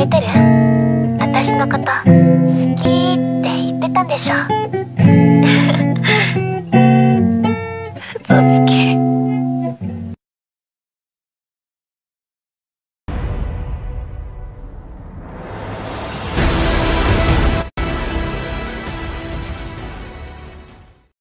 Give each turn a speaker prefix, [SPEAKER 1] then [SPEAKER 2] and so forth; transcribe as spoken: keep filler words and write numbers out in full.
[SPEAKER 1] 覚えてる？私のこと好きって言ってたんでしょ。